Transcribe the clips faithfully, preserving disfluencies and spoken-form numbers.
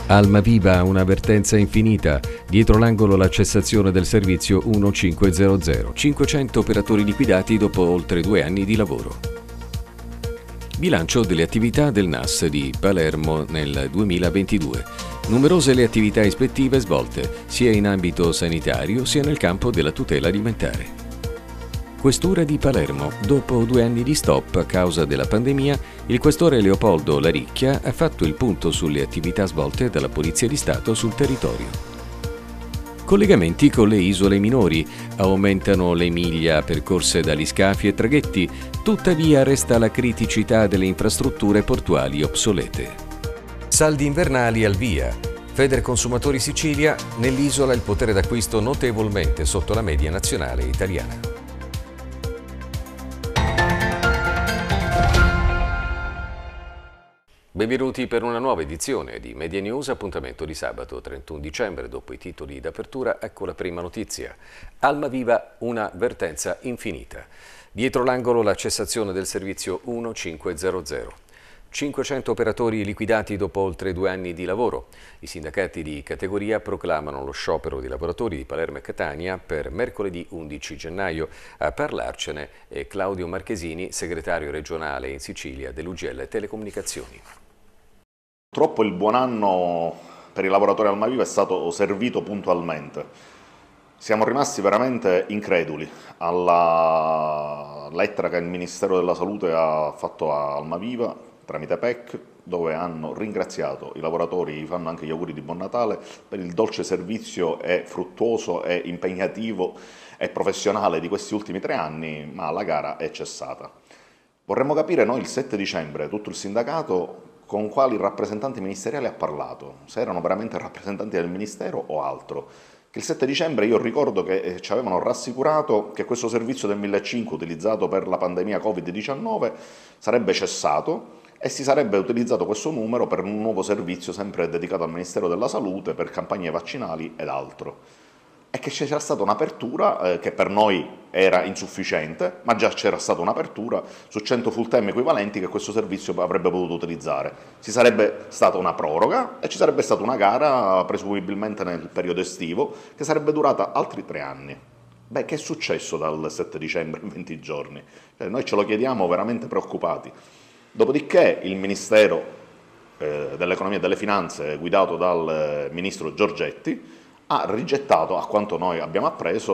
Almaviva, un'avvertenza infinita. Dietro l'angolo la cessazione del servizio millecinquecento. cinquecento operatori liquidati dopo oltre due anni di lavoro. Bilancio delle attività del N A S di Palermo nel duemilaventidue. Numerose le attività ispettive svolte, sia in ambito sanitario sia nel campo della tutela alimentare. Questura di Palermo. Dopo due anni di stop a causa della pandemia, il questore Leopoldo Laricchia ha fatto il punto sulle attività svolte dalla Polizia di Stato sul territorio. Collegamenti con le isole minori. Aumentano le miglia percorse dagli scafi e traghetti, tuttavia resta la criticità delle infrastrutture portuali obsolete. Saldi invernali al via. Federconsumatori Sicilia, nell'isola il potere d'acquisto notevolmente sotto la media nazionale italiana. Benvenuti per una nuova edizione di Media News, appuntamento di sabato trentuno dicembre. Dopo i titoli d'apertura, ecco la prima notizia. Almaviva, una vertenza infinita. Dietro l'angolo la cessazione del servizio millecinquecento. cinquecento operatori liquidati dopo oltre due anni di lavoro. I sindacati di categoria proclamano lo sciopero dei lavoratori di Palermo e Catania per mercoledì undici gennaio. A parlarcene è Claudio Marchesini, segretario regionale in Sicilia dell'U G L Telecomunicazioni. Purtroppo il buon anno per i lavoratori Almaviva è stato servito puntualmente. Siamo rimasti veramente increduli alla lettera che il Ministero della Salute ha fatto a Almaviva tramite P E C, dove hanno ringraziato i lavoratori, gli fanno anche gli auguri di Buon Natale per il dolce servizio e fruttuoso e impegnativo e professionale di questi ultimi tre anni, ma la gara è cessata. Vorremmo capire noi il sette dicembre, tutto il sindacato, con quali rappresentanti ministeriali ha parlato, se erano veramente rappresentanti del Ministero o altro. Che il sette dicembre io ricordo che ci avevano rassicurato che questo servizio del millecinquecento utilizzato per la pandemia Covid diciannove sarebbe cessato e si sarebbe utilizzato questo numero per un nuovo servizio sempre dedicato al Ministero della Salute per campagne vaccinali ed altro. E che c'era stata un'apertura eh, che per noi era insufficiente, ma già c'era stata un'apertura su cento full time equivalenti che questo servizio avrebbe potuto utilizzare. Ci sarebbe stata una proroga e ci sarebbe stata una gara, presumibilmente nel periodo estivo, che sarebbe durata altri tre anni. Beh, che è successo dal sette dicembre in venti giorni? Cioè, noi ce lo chiediamo veramente preoccupati. Dopodiché il Ministero eh, dell'Economia e delle Finanze, guidato dal eh, Ministro Giorgetti, ha rigettato, a quanto noi abbiamo appreso,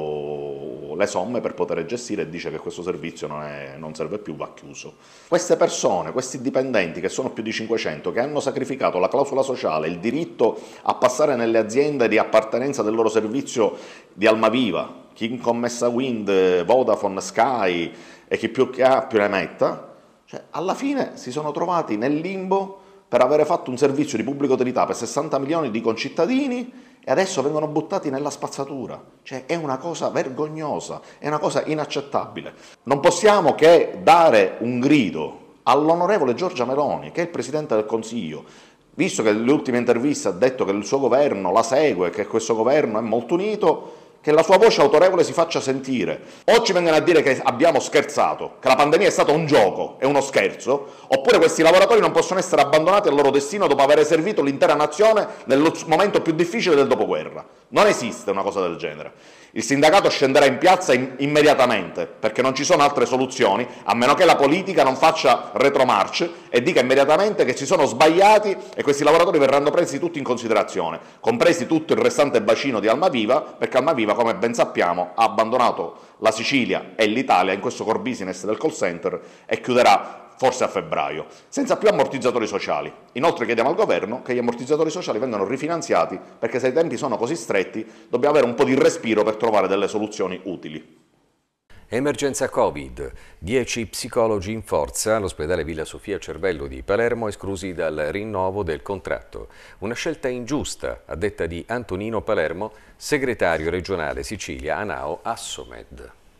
oh, le somme per poter gestire e dice che questo servizio non, è, non serve più, va chiuso. Queste persone, questi dipendenti, che sono più di cinquecento, che hanno sacrificato la clausola sociale, il diritto a passare nelle aziende di appartenenza del loro servizio di Almaviva, chi in commessa Wind, Vodafone, Sky e chi più che ha più ne metta, cioè, alla fine si sono trovati nel limbo per avere fatto un servizio di pubblica utilità per sessanta milioni di concittadini e adesso vengono buttati nella spazzatura. Cioè, è una cosa vergognosa, è una cosa inaccettabile. Non possiamo che dare un grido all'onorevole Giorgia Meloni, che è il Presidente del Consiglio, visto che nelle ultime interviste ha detto che il suo governo la segue, che questo governo è molto unito, che la sua voce autorevole si faccia sentire. O ci vengono a dire che abbiamo scherzato, che la pandemia è stato un gioco, è uno scherzo, oppure questi lavoratori non possono essere abbandonati al loro destino dopo aver servito l'intera nazione nel momento più difficile del dopoguerra. Non esiste una cosa del genere. Il sindacato scenderà in piazza in, immediatamente, perché non ci sono altre soluzioni, a meno che la politica non faccia retromarce e dica immediatamente che ci sono sbagliati e questi lavoratori verranno presi tutti in considerazione, compresi tutto il restante bacino di Almaviva, perché Almaviva, come ben sappiamo, ha abbandonato la Sicilia e l'Italia in questo core business del call center e chiuderà forse a febbraio, senza più ammortizzatori sociali. Inoltre chiediamo al governo che gli ammortizzatori sociali vengano rifinanziati, perché se i tempi sono così stretti dobbiamo avere un po' di respiro per trovare delle soluzioni utili. Emergenza Covid. dieci psicologi in forza all'ospedale Villa Sofia Cervello di Palermo esclusi dal rinnovo del contratto. Una scelta ingiusta, a detta di Antonino Palermo, segretario regionale Sicilia ANAO Assomed.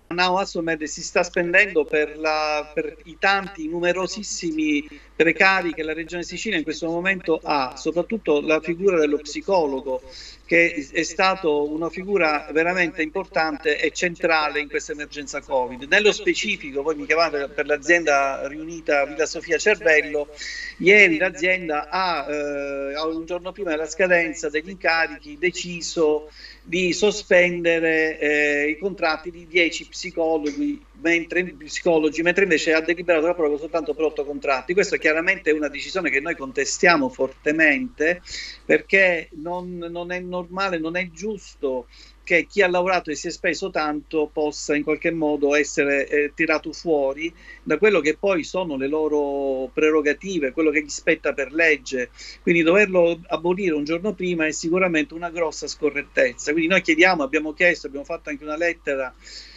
Nao Assomed si sta spendendo per, la, per i tanti, numerosissimi precari che la Regione Sicilia in questo momento ha, soprattutto la figura dello psicologo, che è stato una figura veramente importante e centrale in questa emergenza Covid. Nello specifico, voi mi chiamate per l'azienda riunita Villa Sofia Cervello, ieri l'azienda ha, eh, un giorno prima della scadenza degli incarichi, deciso di sospendere eh, i contratti di dieci psicologi mentre, psicologi, mentre invece ha deliberato la proroga soltanto per otto contratti. Questa chiaramente è una decisione che noi contestiamo fortemente, perché non, non è normale, non è giusto che chi ha lavorato e si è speso tanto possa in qualche modo essere eh, tirato fuori da quello che poi sono le loro prerogative, quello che gli spetta per legge. Quindi doverlo abolire un giorno prima è sicuramente una grossa scorrettezza. Quindi noi chiediamo, abbiamo chiesto, abbiamo fatto anche una lettera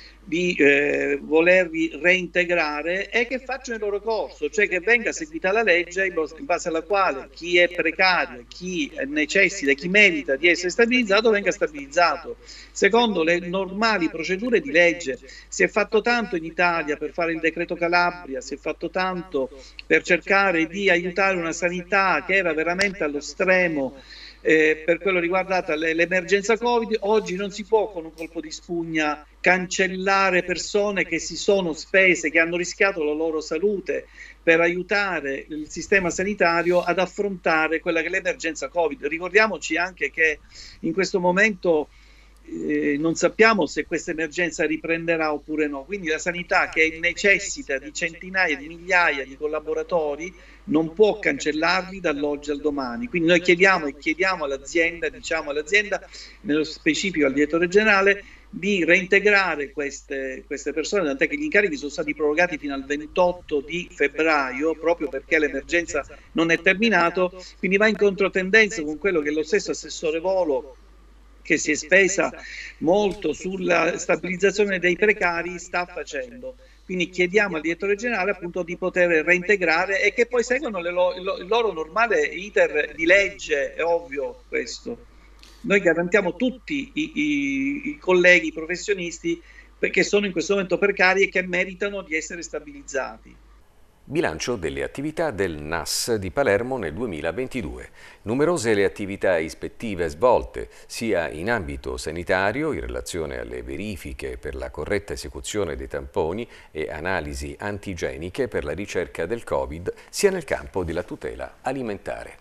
di eh, volerli reintegrare e che facciano il loro corso, cioè che venga seguita la legge in base alla quale chi è precario, chi necessita, chi merita di essere stabilizzato venga stabilizzato secondo le normali procedure di legge. Si è fatto tanto in Italia per fare il decreto Calabria, si è fatto tanto per cercare di aiutare una sanità che era veramente allo stremo Eh, per quello riguardata l'emergenza Covid. Oggi non si può con un colpo di spugna cancellare persone che si sono spese, che hanno rischiato la loro salute per aiutare il sistema sanitario ad affrontare quella che è l'emergenza Covid. Ricordiamoci anche che in questo momento eh, non sappiamo se questa emergenza riprenderà oppure no, quindi la sanità, che necessita di centinaia di migliaia di collaboratori, non può cancellarli dall'oggi al domani. Quindi noi chiediamo e chiediamo all'azienda, diciamo all'azienda, nello specifico al direttore generale, di reintegrare queste, queste persone, tant'è che gli incarichi sono stati prorogati fino al ventotto di febbraio, proprio perché l'emergenza non è terminato. Quindi va in controtendenza con quello che lo stesso assessore Volo, che si è spesa molto sulla stabilizzazione dei precari, sta facendo. Quindi chiediamo al direttore generale appunto di poter reintegrare e che poi seguano le lo, il loro normale iter di legge, è ovvio questo. Noi garantiamo tutti i, i, i colleghi professionisti che sono in questo momento precari e che meritano di essere stabilizzati. Bilancio delle attività del N A S di Palermo nel duemilaventidue. Numerose le attività ispettive svolte, sia in ambito sanitario, in relazione alle verifiche per la corretta esecuzione dei tamponi e analisi antigeniche per la ricerca del Covid, sia nel campo della tutela alimentare.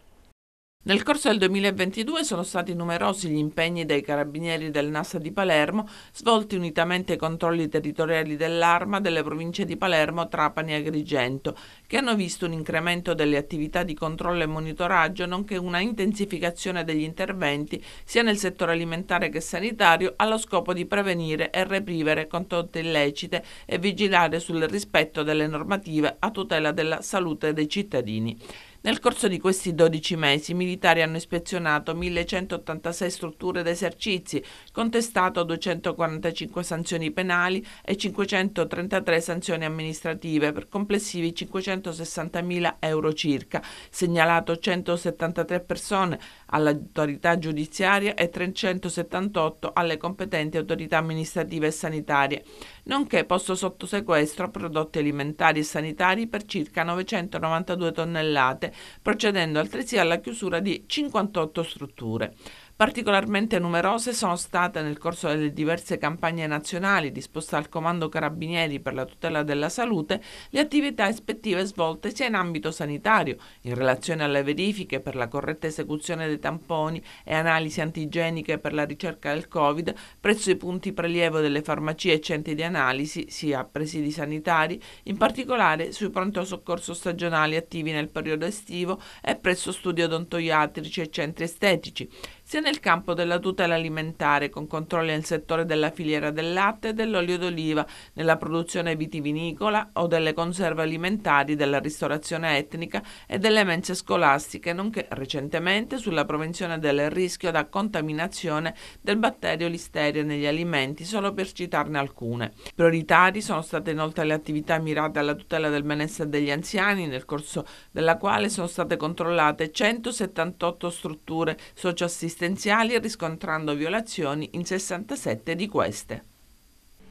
Nel corso del duemilaventidue sono stati numerosi gli impegni dei carabinieri del N A S di Palermo, svolti unitamente ai controlli territoriali dell'Arma delle province di Palermo, Trapani e Agrigento, che hanno visto un incremento delle attività di controllo e monitoraggio, nonché una intensificazione degli interventi sia nel settore alimentare che sanitario, allo scopo di prevenire e reprimere condotte illecite e vigilare sul rispetto delle normative a tutela della salute dei cittadini. Nel corso di questi dodici mesi i militari hanno ispezionato millecentottantasei strutture ed esercizi, contestato duecentoquarantacinque sanzioni penali e cinquecentotrentatré sanzioni amministrative per complessivi cinquecentosessantamila euro circa, segnalato centosettantatré persone all'autorità giudiziaria e trecentosettantotto alle competenti autorità amministrative e sanitarie, nonché posto sotto sequestro prodotti alimentari e sanitari per circa novecentonovantadue tonnellate, procedendo altresì alla chiusura di cinquantotto strutture. Particolarmente numerose sono state, nel corso delle diverse campagne nazionali disposte dal Comando Carabinieri per la tutela della salute, le attività ispettive svolte sia in ambito sanitario, in relazione alle verifiche per la corretta esecuzione dei tamponi e analisi antigeniche per la ricerca del Covid presso i punti prelievo delle farmacie e centri di analisi, sia presidi sanitari, in particolare sui pronto soccorso stagionali attivi nel periodo estivo e presso studi odontoiatrici e centri estetici, sia nel campo della tutela alimentare, con controlli nel settore della filiera del latte e dell'olio d'oliva, nella produzione vitivinicola o delle conserve alimentari, della ristorazione etnica e delle mense scolastiche, nonché recentemente sulla prevenzione del rischio da contaminazione del batterio Listeria negli alimenti, solo per citarne alcune. Prioritari sono state inoltre le attività mirate alla tutela del benessere degli anziani, nel corso della quale sono state controllate centosettantotto strutture socioassistenziali, riscontrando violazioni in sessantasette di queste.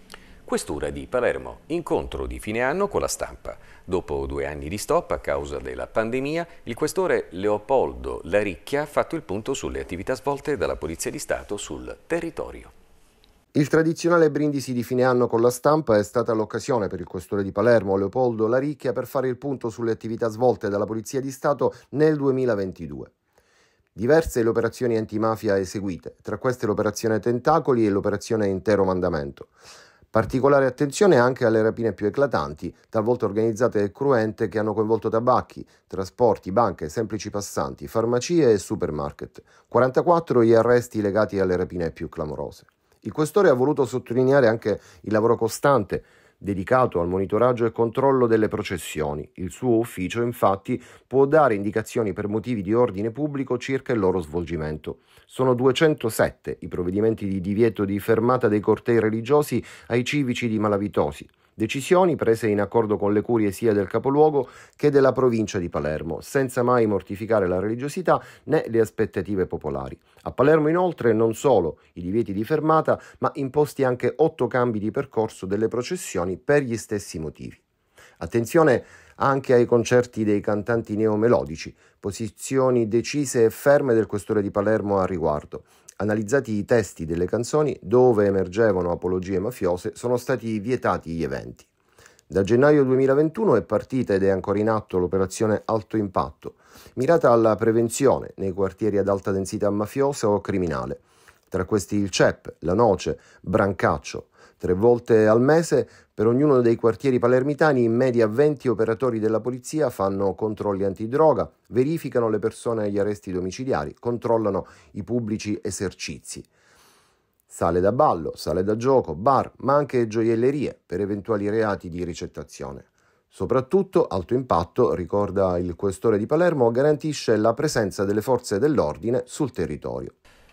Questura di Palermo, incontro di fine anno con la stampa. Dopo due anni di stop a causa della pandemia, il questore Leopoldo Laricchia ha fatto il punto sulle attività svolte dalla Polizia di Stato sul territorio. Il tradizionale brindisi di fine anno con la stampa è stata l'occasione per il questore di Palermo, Leopoldo Laricchia, per fare il punto sulle attività svolte dalla Polizia di Stato nel duemilaventidue. Diverse le operazioni antimafia eseguite, tra queste l'operazione Tentacoli e l'operazione Intero Mandamento. Particolare attenzione anche alle rapine più eclatanti, talvolta organizzate e cruente, che hanno coinvolto tabacchi, trasporti, banche, semplici passanti, farmacie e supermarket. quarantaquattro gli arresti legati alle rapine più clamorose. Il questore ha voluto sottolineare anche il lavoro costante dedicato al monitoraggio e controllo delle processioni. Il suo ufficio, infatti, può dare indicazioni per motivi di ordine pubblico circa il loro svolgimento. Sono duecentosette i provvedimenti di divieto di fermata dei cortei religiosi ai civici di Malavitosi. Decisioni prese in accordo con le curie sia del capoluogo che della provincia di Palermo, senza mai mortificare la religiosità né le aspettative popolari. A Palermo inoltre non solo i divieti di fermata, ma imposti anche otto cambi di percorso delle processioni per gli stessi motivi. Attenzione anche ai concerti dei cantanti neomelodici, posizioni decise e ferme del questore di Palermo a riguardo. Analizzati i testi delle canzoni dove emergevano apologie mafiose, sono stati vietati gli eventi. Da gennaio duemilaventuno è partita ed è ancora in atto l'operazione Alto Impatto, mirata alla prevenzione nei quartieri ad alta densità mafiosa o criminale. Tra questi il C E P, La Noce, Brancaccio. Tre volte al mese per ognuno dei quartieri palermitani in media venti operatori della polizia fanno controlli antidroga, verificano le persone agli arresti domiciliari, controllano i pubblici esercizi. Sale da ballo, sale da gioco, bar, ma anche gioiellerie per eventuali reati di ricettazione. Soprattutto, Alto Impatto, ricorda il questore di Palermo, garantisce la presenza delle forze dell'ordine sul territorio.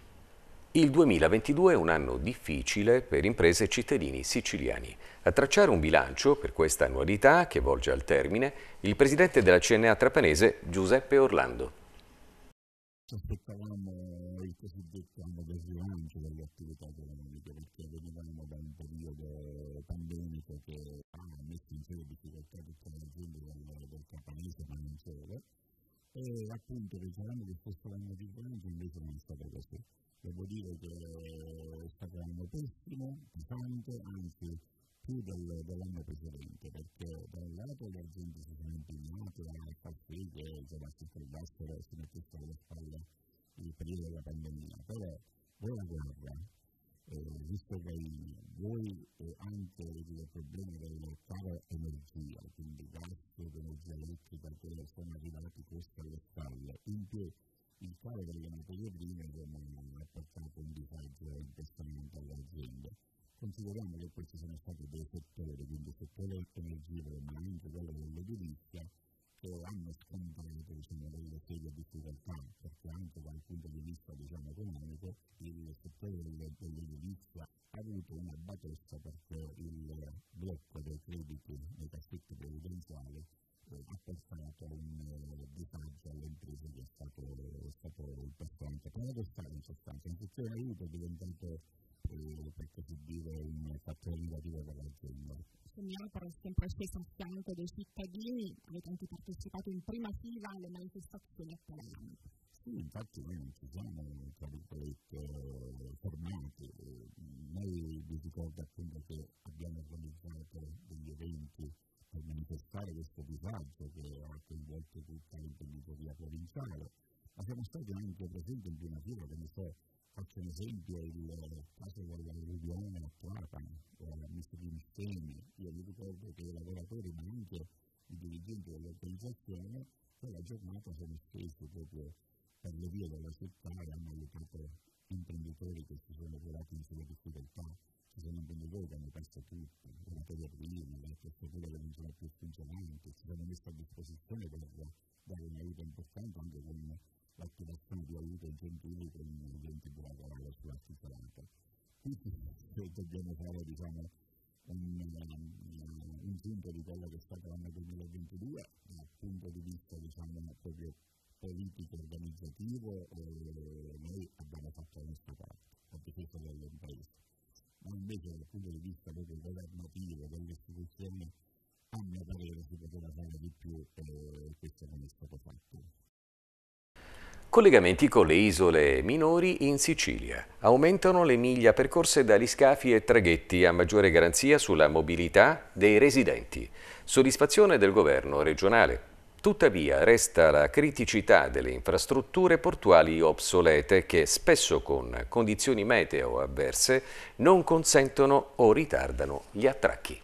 Il duemilaventidue è un anno difficile per imprese e cittadini siciliani. A tracciare un bilancio per questa annualità, che volge al termine, il presidente della C N A trapanese Giuseppe Orlando. Ci aspettavamo il cosiddetto anno del rilancio delle attività economiche, perché venivamo da un periodo pandemico che ha messo in serie difficoltà tutte le aziende del, del capanese, ma non solo. E appunto pensavamo che fosse l'anno di rilancio, invece non è stato così. Devo dire che è stato un anno pessimo, pesante, anzi più del, dell'anno precedente, perché da un lato le aziende si sono impegnate a far sì che il soprattutto il basso si mettesse alle spalle il periodo della pandemia, però voi la guerra, eh, visto che voi eh, anche il problema del caro energia, quindi gas ed energia elettrica che sono arrivati questi alle spalle, in più il calo delle materie prime ha portato un disagio impressionante alle aziende. Consideriamo che questi sono stati dei settori, quindi il settore energivoro, ma anche quello dell'edilizia, che hanno scontato diciamo, delle serie difficoltà, perché anche dal punto di vista diciamo, economico il settore dell'edilizia ha avuto una batosta, perché il blocco dei crediti nei cassetti previdenziali eh, ha portato un eh, disagio alle imprese che è stato, è stato importante. Paradossale in sostanza, il settore aiuto è diventato eh, per così dire un fattore negativo per l'azienda. Segnalpro è sempre sceso a fianco dei cittadini, avete anche partecipato in prima fila alle manifestazioni a Palermo. Sì, infatti noi non ci siamo, tra virgolette, fermati. Noi vi ricordo appunto che abbiamo organizzato degli eventi per manifestare questo disagio che ha coinvolto tutta l'imprenditoria provinciale, ma siamo stati anche presenti in prima fila, che ne so, faccio un esempio, il caso dell'alluvione a Trapani, della Missini. Io vi ricordo che i lavoratori, ma anche i dirigenti dell'organizzazione, quella giornata sono scesi proprio per le vie della città e hanno aiutato imprenditori che si sono trovati in serie difficoltà. Ci sono imprenditori che hanno perso tutto, le materie prime, le attrezzature che non sono più funzionanti, ci sono messi a disposizione per dare un aiuto importante anche con l'attivazione di aiuto incentivi con gli enti bilaterali sull'articolato. Tutti dobbiamo fare diciamo, un, um, un punto di quello che è stato l'anno duemilaventidue dal punto di vista diciamo, proprio politico organizzativo, eh, noi abbiamo fatto la nostra parte a difesa delle imprese. ma invece dal punto di vista proprio governativo delle istituzioni, a mio parere si poteva fare di più e questo non è stato fatto. Collegamenti con le isole minori in Sicilia. Aumentano le miglia percorse dagli scafi e traghetti a maggiore garanzia sulla mobilità dei residenti. Soddisfazione del governo regionale. Tuttavia resta la criticità delle infrastrutture portuali obsolete che spesso con condizioni meteo avverse non consentono o ritardano gli attracchi.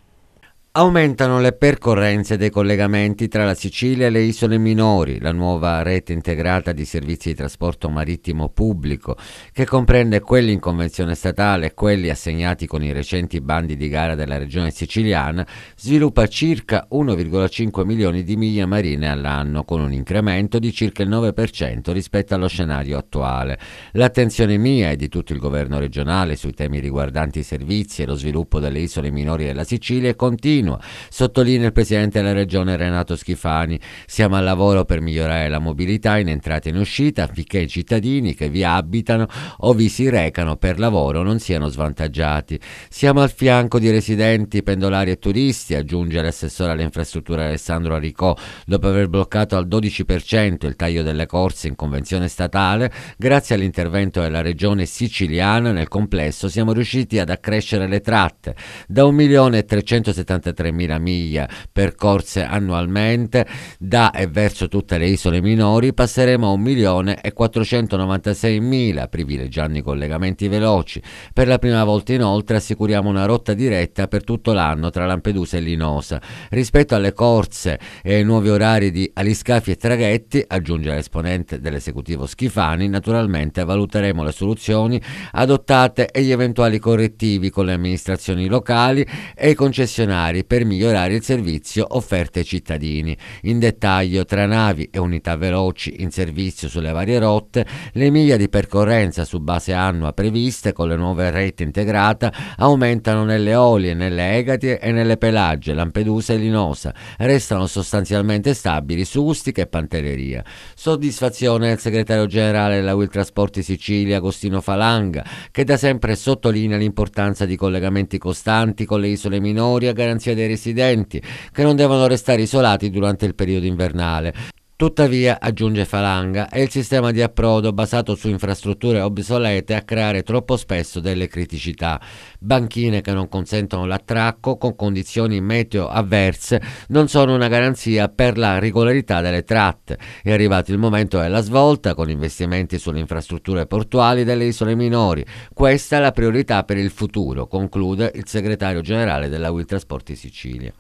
Aumentano le percorrenze dei collegamenti tra la Sicilia e le isole minori, la nuova rete integrata di servizi di trasporto marittimo pubblico, che comprende quelli in convenzione statale e quelli assegnati con i recenti bandi di gara della regione siciliana, sviluppa circa uno virgola cinque milioni di miglia marine all'anno, con un incremento di circa il nove per cento rispetto allo scenario attuale. L'attenzione mia e di tutto il governo regionale sui temi riguardanti i servizi e lo sviluppo delle isole minori della Sicilia è continua. Sottolinea il presidente della regione Renato Schifani. Siamo al lavoro per migliorare la mobilità in entrata e in uscita affinché i cittadini che vi abitano o vi si recano per lavoro non siano svantaggiati. Siamo al fianco di residenti, pendolari e turisti, aggiunge l'assessore alle infrastrutture Alessandro Aricò. Dopo aver bloccato al dodici per cento il taglio delle corse in convenzione statale, grazie all'intervento della regione siciliana nel complesso siamo riusciti ad accrescere le tratte da un milione e trecentosettantatremila miglia percorse annualmente da e verso tutte le isole minori. Passeremo a un milione e quattrocentonovantaseimila, privilegiando i collegamenti veloci. Per la prima volta inoltre assicuriamo una rotta diretta per tutto l'anno tra Lampedusa e Linosa. Rispetto alle corse e ai nuovi orari di aliscafi e traghetti, aggiunge l'esponente dell'esecutivo Schifani, naturalmente valuteremo le soluzioni adottate e gli eventuali correttivi con le amministrazioni locali e i concessionari per migliorare il servizio offerto ai cittadini. In dettaglio, tra navi e unità veloci in servizio sulle varie rotte, le miglia di percorrenza su base annua previste con le nuove reti integrata aumentano nelle Eolie, nelle Egati e nelle Pelagie, Lampedusa e Linosa. Restano sostanzialmente stabili su Ustica e Pantelleria. Soddisfazione del segretario generale della Will Trasporti Sicilia, Agostino Falanga, che da sempre sottolinea l'importanza di collegamenti costanti con le isole minori a garanzia dei residenti, che non devono restare isolati durante il periodo invernale. Tuttavia, aggiunge Falanga, è il sistema di approdo basato su infrastrutture obsolete a creare troppo spesso delle criticità. Banchine che non consentono l'attracco con condizioni meteo avverse non sono una garanzia per la regolarità delle tratte. È arrivato il momento della svolta con investimenti sulle infrastrutture portuali delle isole minori. Questa è la priorità per il futuro, conclude il segretario generale della Will Trasporti Sicilia.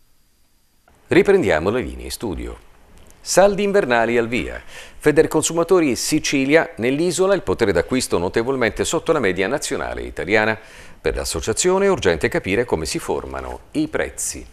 Riprendiamo le linee studio. Saldi invernali al via. Federconsumatori Sicilia, nell'isola il potere d'acquisto notevolmente sotto la media nazionale italiana. Per l'associazione è urgente capire come si formano i prezzi.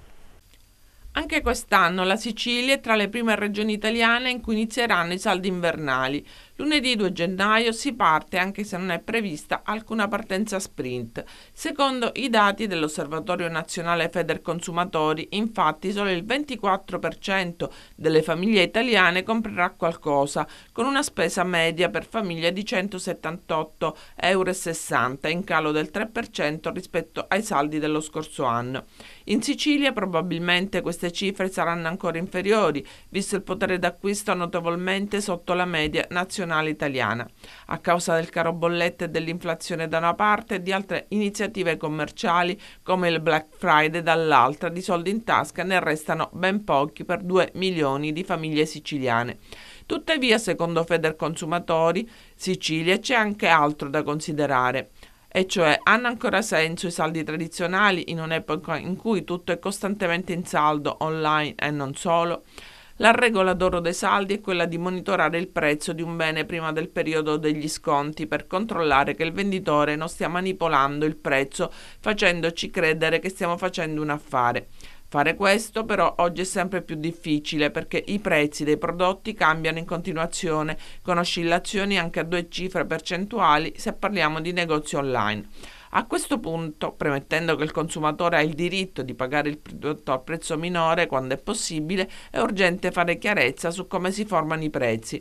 Anche quest'anno la Sicilia è tra le prime regioni italiane in cui inizieranno i saldi invernali. Lunedì due gennaio si parte, anche se non è prevista alcuna partenza sprint. Secondo i dati dell'Osservatorio Nazionale Federconsumatori, infatti solo il ventiquattro per cento delle famiglie italiane comprerà qualcosa, con una spesa media per famiglia di centosettantotto virgola sessanta euro, in calo del tre per cento rispetto ai saldi dello scorso anno. In Sicilia probabilmente queste cifre saranno ancora inferiori, visto il potere d'acquisto notevolmente sotto la media nazionale italiana, a causa del caro bollette e dell'inflazione da una parte e di altre iniziative commerciali come il Black Friday dall'altra. Di soldi in tasca ne restano ben pochi per due milioni di famiglie siciliane. Tuttavia, secondo Federconsumatori Sicilia, c'è anche altro da considerare. E cioè, hanno ancora senso i saldi tradizionali in un'epoca in cui tutto è costantemente in saldo online e non solo? La regola d'oro dei saldi è quella di monitorare il prezzo di un bene prima del periodo degli sconti per controllare che il venditore non stia manipolando il prezzo facendoci credere che stiamo facendo un affare. Fare questo però oggi è sempre più difficile perché i prezzi dei prodotti cambiano in continuazione con oscillazioni anche a due cifre percentuali se parliamo di negozi online. A questo punto, premettendo che il consumatore ha il diritto di pagare il prodotto al prezzo minore quando è possibile, è urgente fare chiarezza su come si formano i prezzi.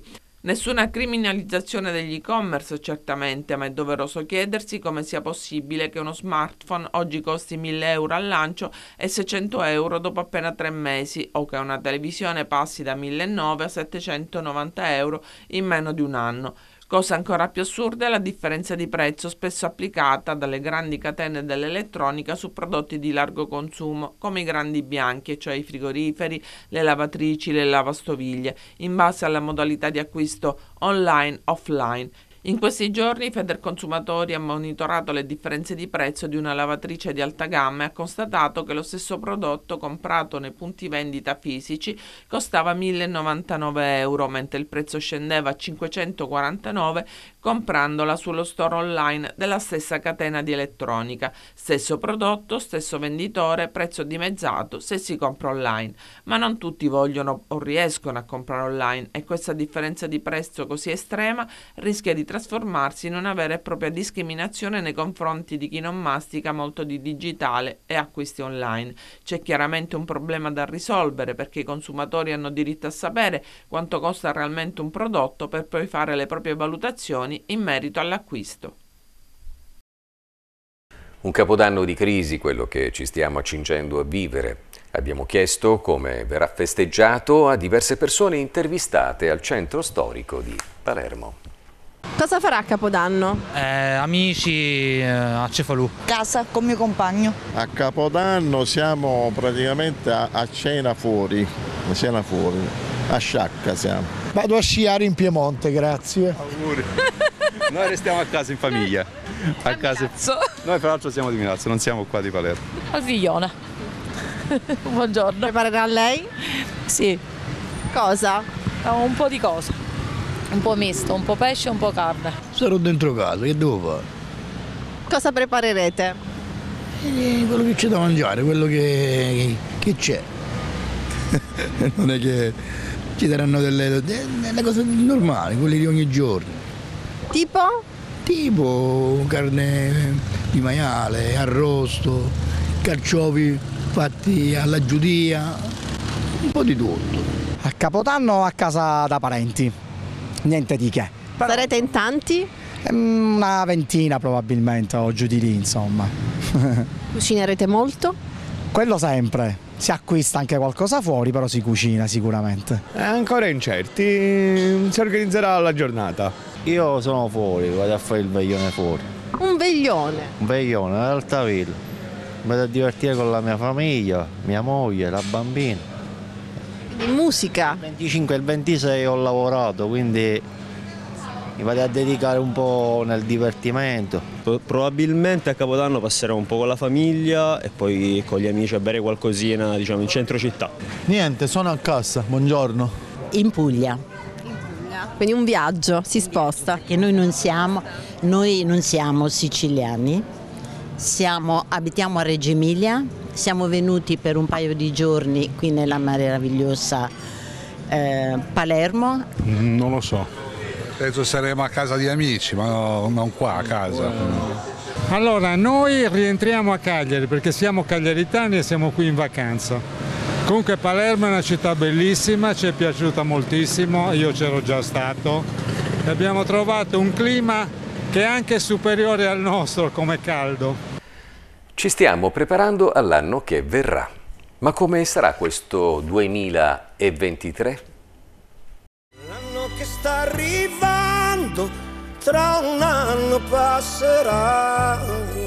Nessuna criminalizzazione degli e-commerce certamente, ma è doveroso chiedersi come sia possibile che uno smartphone oggi costi mille euro al lancio e seicento euro dopo appena tre mesi, o che una televisione passi da millenovecento a settecentonovanta euro in meno di un anno. Cosa ancora più assurda è la differenza di prezzo spesso applicata dalle grandi catene dell'elettronica su prodotti di largo consumo, come i grandi bianchi, cioè i frigoriferi, le lavatrici, le lavastoviglie, in base alla modalità di acquisto online-offline. In questi giorni Federconsumatori ha monitorato le differenze di prezzo di una lavatrice di alta gamma e ha constatato che lo stesso prodotto comprato nei punti vendita fisici costava mille novantanove euro, mentre il prezzo scendeva a cinquecentoquarantanove comprandola sullo store online della stessa catena di elettronica. Stesso prodotto, stesso venditore, prezzo dimezzato se si compra online. Ma non tutti vogliono o riescono a comprare online e questa differenza di prezzo così estrema rischia di trasformarsi in una vera e propria discriminazione nei confronti di chi non mastica molto di digitale e acquisti online. C'è chiaramente un problema da risolvere perché i consumatori hanno diritto a sapere quanto costa realmente un prodotto per poi fare le proprie valutazioni in merito all'acquisto. Un capodanno di crisi, quello che ci stiamo accingendo a vivere. Abbiamo chiesto come verrà festeggiato a diverse persone intervistate al centro storico di Palermo. Cosa farà a Capodanno? Eh, amici, eh, a Cefalù. Casa con mio compagno. A Capodanno siamo praticamente a, a cena fuori, a cena fuori, a Sciacca siamo. Vado a sciare in Piemonte, grazie. Auguri. Noi restiamo a casa in famiglia. A casa. Noi fra l'altro siamo di Milazzo, non siamo qua di Palermo. Al Viglione. Buongiorno. Preparerà lei? Sì. Cosa? Un po' di cose. Un po' misto, un po' pesce e un po' carne. Sarò dentro casa, che devo fare? Cosa preparerete? Eh, quello che c'è da mangiare, quello che, che c'è. Non è che ci daranno delle, delle cose normali, quelle di ogni giorno. Tipo? Tipo carne di maiale, arrosto, carciofi fatti alla giudia, un po' di tutto. A Capodanno a casa da parenti. Niente di che. Sarete in tanti? Una ventina probabilmente o giù di lì, insomma. Cucinerete molto? Quello sempre. Si acquista anche qualcosa fuori, però si cucina sicuramente. È ancora incerti, si organizzerà la giornata. Io sono fuori, vado a fare il veglione fuori. Un veglione? Un veglione all'Altavilla. Vado a divertire con la mia famiglia, mia moglie, la bambina. Di musica? Il venticinque e il ventisei ho lavorato, quindi mi vado a dedicare un po' nel divertimento. Probabilmente a Capodanno passerò un po' con la famiglia e poi con gli amici a bere qualcosina, diciamo, in centro città. Niente, sono a casa, buongiorno. In Puglia. In Puglia. Quindi un viaggio, si sposta. Che noi non siamo, noi non siamo siciliani, siamo, abitiamo a Reggio Emilia. Siamo venuti per un paio di giorni qui nella meravigliosa eh, Palermo. Non lo so, penso saremo a casa di amici, ma no, non qua a casa. Allora, noi rientriamo a Cagliari perché siamo cagliaritani e siamo qui in vacanza. Comunque Palermo è una città bellissima, ci è piaciuta moltissimo, io c'ero già stato e abbiamo trovato un clima che è anche superiore al nostro come caldo. Ci stiamo preparando all'anno che verrà. Ma come sarà questo duemilaventitré? L'anno che sta arrivando, tra un anno passerà.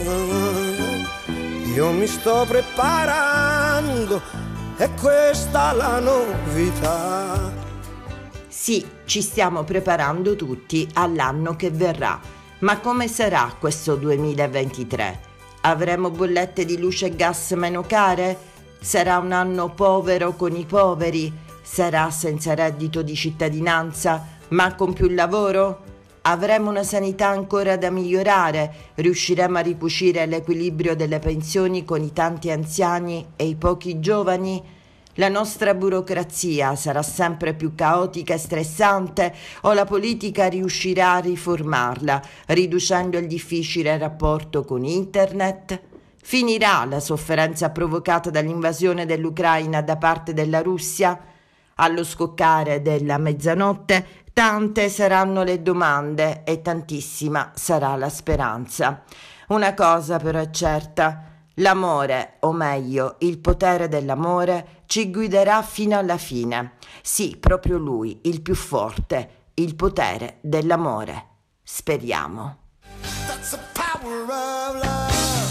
Io mi sto preparando, è questa la novità. Sì, ci stiamo preparando tutti all'anno che verrà. Ma come sarà questo duemilaventitré? Avremo bollette di luce e gas meno care? Sarà un anno povero con i poveri? Sarà senza reddito di cittadinanza, ma con più lavoro? Avremo una sanità ancora da migliorare? Riusciremo a ricucire l'equilibrio delle pensioni con i tanti anziani e i pochi giovani? La nostra burocrazia sarà sempre più caotica e stressante o la politica riuscirà a riformarla, riducendo il difficile rapporto con Internet? Finirà la sofferenza provocata dall'invasione dell'Ucraina da parte della Russia? Allo scoccare della mezzanotte tante saranno le domande e tantissima sarà la speranza. Una cosa però è certa: l'amore, o meglio, il potere dell'amore, ci guiderà fino alla fine. Sì, proprio lui, il più forte, il potere dell'amore. Speriamo. That's the power of love.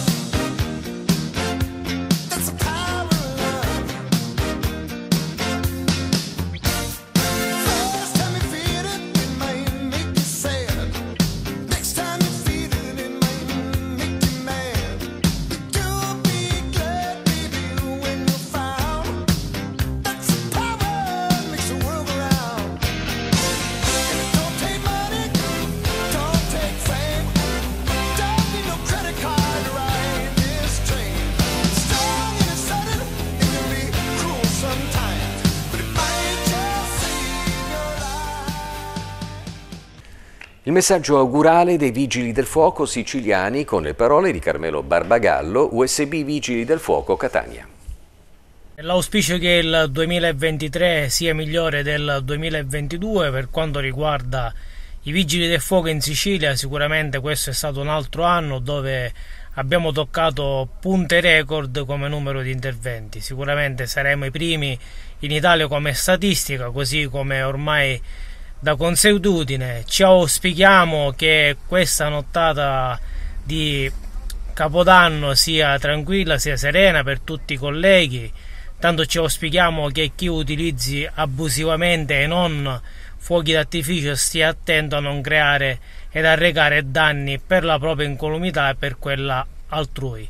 Il messaggio augurale dei Vigili del Fuoco siciliani con le parole di Carmelo Barbagallo, U S B Vigili del Fuoco Catania. L'auspicio è che il duemilaventitré sia migliore del duemilaventidue per quanto riguarda i Vigili del Fuoco in Sicilia. Sicuramente questo è stato un altro anno dove abbiamo toccato punte record come numero di interventi. Sicuramente saremo i primi in Italia come statistica, così come ormai da consuetudine. Ci auspichiamo che questa nottata di Capodanno sia tranquilla, sia serena per tutti i colleghi. Tanto ci auspichiamo che chi utilizzi abusivamente e non fuochi d'artificio stia attento a non creare ed arrecare danni per la propria incolumità e per quella altrui.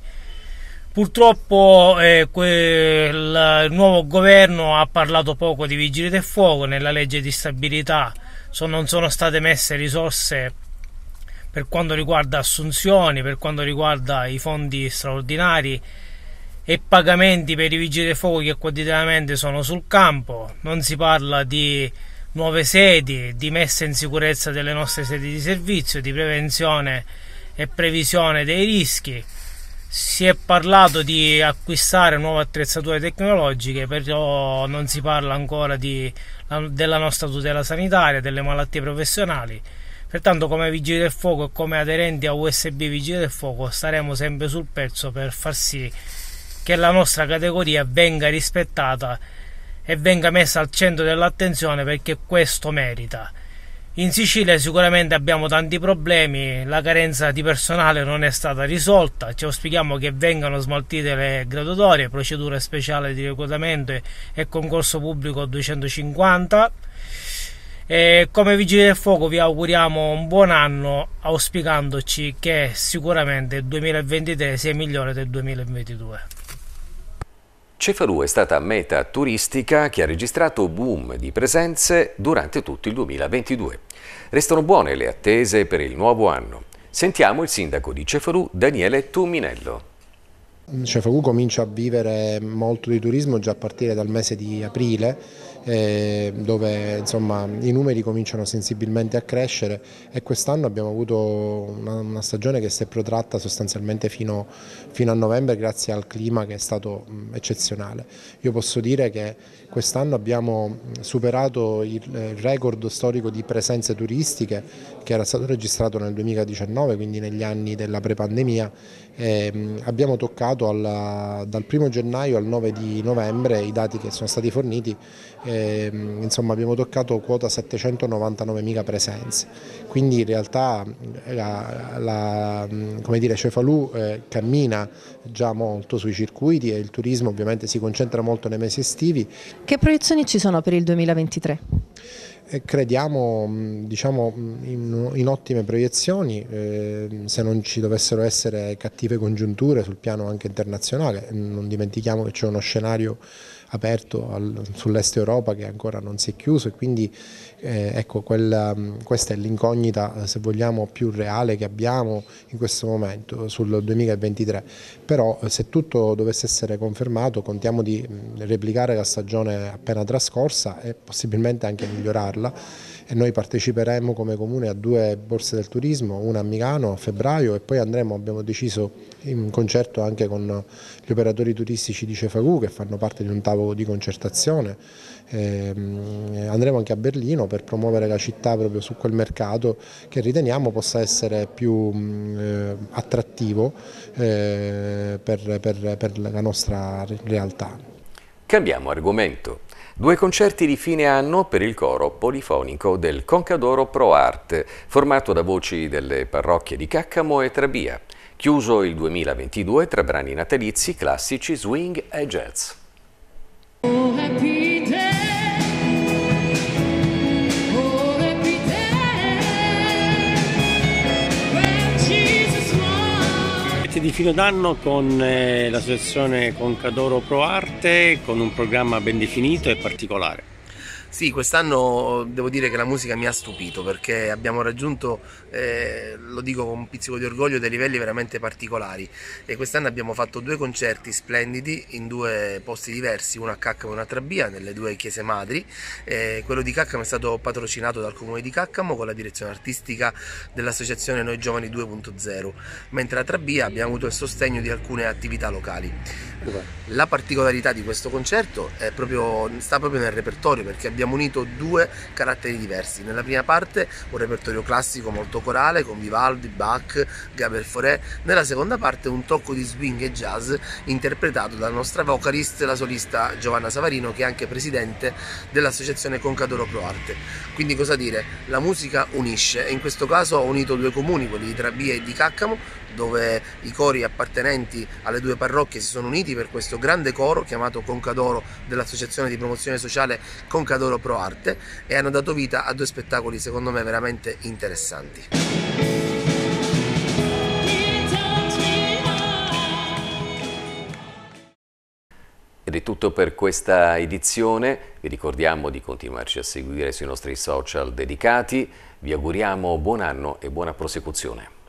Purtroppo eh, quel, il nuovo governo ha parlato poco di Vigili del Fuoco. Nella legge di stabilità sono, non sono state messe risorse per quanto riguarda assunzioni, per quanto riguarda i fondi straordinari e pagamenti per i Vigili del Fuoco che quotidianamente sono sul campo. Non si parla di nuove sedi, di messa in sicurezza delle nostre sedi di servizio, di prevenzione e previsione dei rischi. Si è parlato di acquistare nuove attrezzature tecnologiche, però non si parla ancora di, della nostra tutela sanitaria, delle malattie professionali. Pertanto, come Vigili del Fuoco e come aderenti a U S B Vigili del Fuoco staremo sempre sul pezzo per far sì che la nostra categoria venga rispettata e venga messa al centro dell'attenzione, perché questo merita. In Sicilia sicuramente abbiamo tanti problemi, la carenza di personale non è stata risolta. Ci auspichiamo che vengano smaltite le graduatorie, procedure speciali di reclutamento e concorso pubblico duecentocinquanta. E come Vigili del Fuoco vi auguriamo un buon anno, auspicandoci che sicuramente il duemilaventitré sia migliore del duemilaventidue. Cefalù è stata meta turistica che ha registrato boom di presenze durante tutto il duemilaventidue. Restano buone le attese per il nuovo anno. Sentiamo il sindaco di Cefalù, Daniele Tumminello. Cefalù comincia a vivere molto di turismo già a partire dal mese di aprile, eh, dove insomma i numeri cominciano sensibilmente a crescere, e quest'anno abbiamo avuto una, una stagione che si è protratta sostanzialmente fino, fino a novembre grazie al clima che è stato mh, eccezionale. Io posso dire che quest'anno abbiamo superato il, il record storico di presenze turistiche che era stato registrato nel duemiladiciannove, quindi negli anni della pre-pandemia. Eh, abbiamo toccato alla, dal primo gennaio al nove di novembre, i dati che sono stati forniti, eh, insomma abbiamo toccato quota settecentonovantanovemila presenze, quindi in realtà la, la, come dire, Cefalù eh, cammina già molto sui circuiti e il turismo ovviamente si concentra molto nei mesi estivi. Che proiezioni ci sono per il duemilaventitré? Crediamo diciamo, in, in ottime proiezioni, eh, se non ci dovessero essere cattive congiunture sul piano anche internazionale. Non dimentichiamo che c'è uno scenario aperto sull'est Europa che ancora non si è chiuso, e quindi eh, ecco, quella, questa è l'incognita, se vogliamo, più reale che abbiamo in questo momento sul duemilaventitré. Però se tutto dovesse essere confermato contiamo di replicare la stagione appena trascorsa e possibilmente anche migliorarla, e noi parteciperemo come comune a due borse del turismo, una a Milano a febbraio, e poi andremo, abbiamo deciso, in concerto anche con gli operatori turistici di Cefalù che fanno parte di un tavolo lavoro di concertazione. Eh, andremo anche a Berlino per promuovere la città proprio su quel mercato che riteniamo possa essere più eh, attrattivo eh, per, per, per la nostra realtà. Cambiamo argomento. Due concerti di fine anno per il coro polifonico del Concadoro Pro Arte, formato da voci delle parrocchie di Caccamo e Trabia. Chiuso il duemilaventidue tra brani natalizi, classici, swing e jazz. Oh, happy day. Oh, happy day. When Jesus won. Di fine d'anno con eh, l'associazione Concadoro Pro Arte, con un programma ben definito e particolare. Sì, quest'anno devo dire che la musica mi ha stupito perché abbiamo raggiunto, eh, lo dico con un pizzico di orgoglio, dei livelli veramente particolari e quest'anno abbiamo fatto due concerti splendidi in due posti diversi, uno a Caccamo e uno a Trabia, nelle due chiese madri. Eh, quello di Caccamo è stato patrocinato dal comune di Caccamo con la direzione artistica dell'associazione Noi Giovani due punto zero, mentre a Trabia abbiamo avuto il sostegno di alcune attività locali. La particolarità di questo concerto è proprio, sta proprio nel repertorio perché abbiamo unito due caratteri diversi. Nella prima parte un repertorio classico molto corale con Vivaldi, Bach, Gabriel Fauré, nella seconda parte un tocco di swing e jazz interpretato dalla nostra vocalist, la solista Giovanna Savarino, che è anche presidente dell'associazione Concadoro Pro Arte. Quindi cosa dire? La musica unisce e in questo caso ho unito due comuni, quelli di Trabia e di Caccamo, dove i cori appartenenti alle due parrocchie si sono uniti per questo grande coro chiamato Concadoro dell'associazione di promozione sociale Concadoro Pro Arte e hanno dato vita a due spettacoli secondo me veramente interessanti. Ed è tutto per questa edizione, vi ricordiamo di continuarci a seguire sui nostri social dedicati, vi auguriamo buon anno e buona prosecuzione.